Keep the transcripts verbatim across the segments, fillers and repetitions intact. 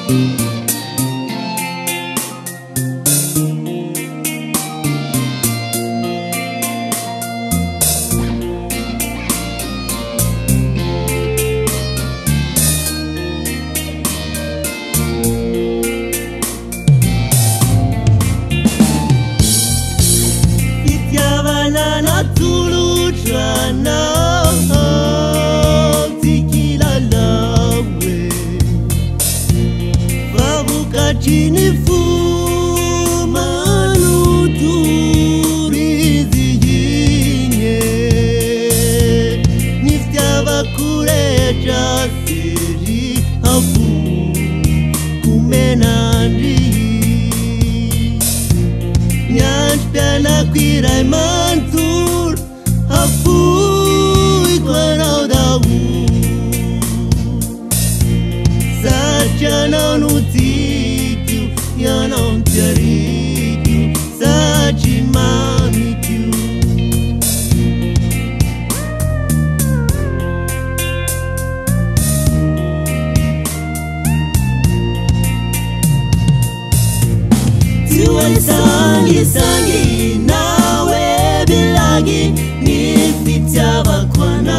Sangi sangi nawe bilagi nifitia bakwana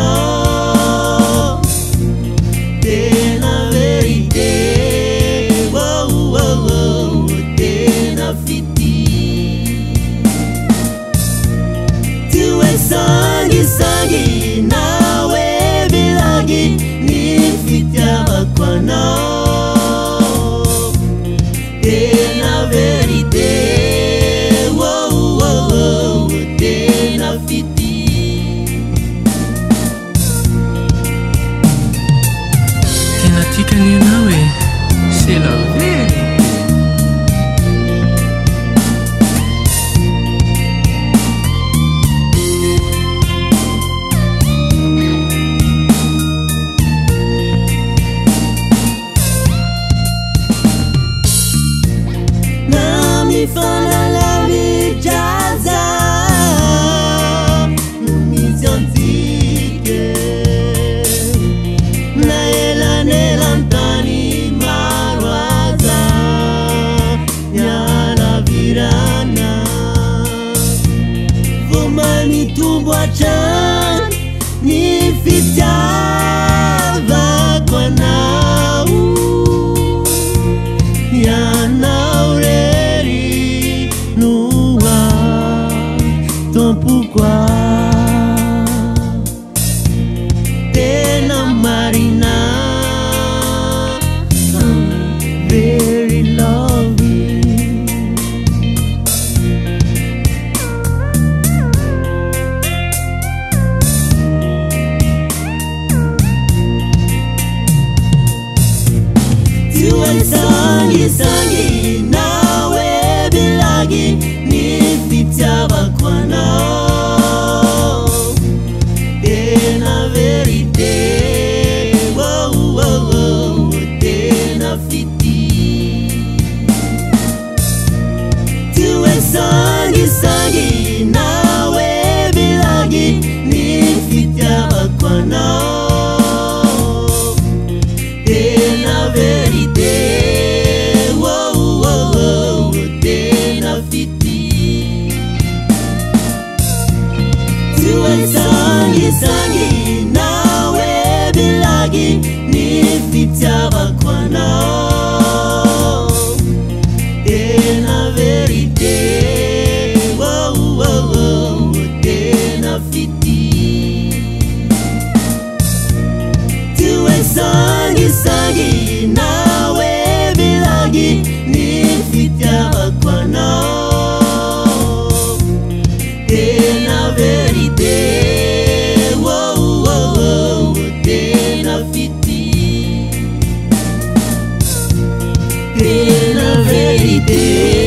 tena vérité wow wow wow tena fiti tuwe sangi sangi nawe bilagi nifitia bakwana tena vérité. C'est la vérité. Nami fana la mi jaza mi zanzike na ela nelantani Tumbwachan ni fitava kwa nau ya naureri nuwa ton pourquoi tena marina I'm very loving. Sangi sangi nawe bilagi nifitia bakwana tena vérité wow wow wow tena fiti tuwe sangi sangi nawe bilagi nifitia bakwana tena vérité. Sangi sangi nawe bilagi nifitia bakwana tena vérité wow wow wow tena fiti tuwe sangi sangi nawe bilagi nifitia bakwana tena vérité. Tena vérité.